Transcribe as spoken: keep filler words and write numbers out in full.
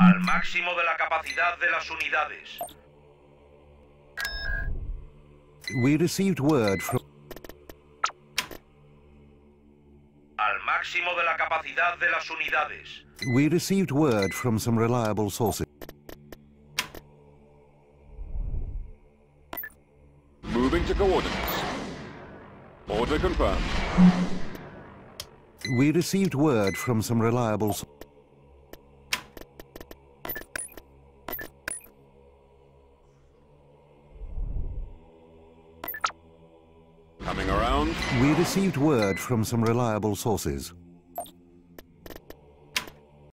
Al máximo de la capacidad de las unidades. We received word from... Al máximo de la capacidad de las unidades. We received word from some reliable sources. Moving to coordinates. Order confirmed. We received word from some reliable sources. Coming around. We received word from some reliable sources.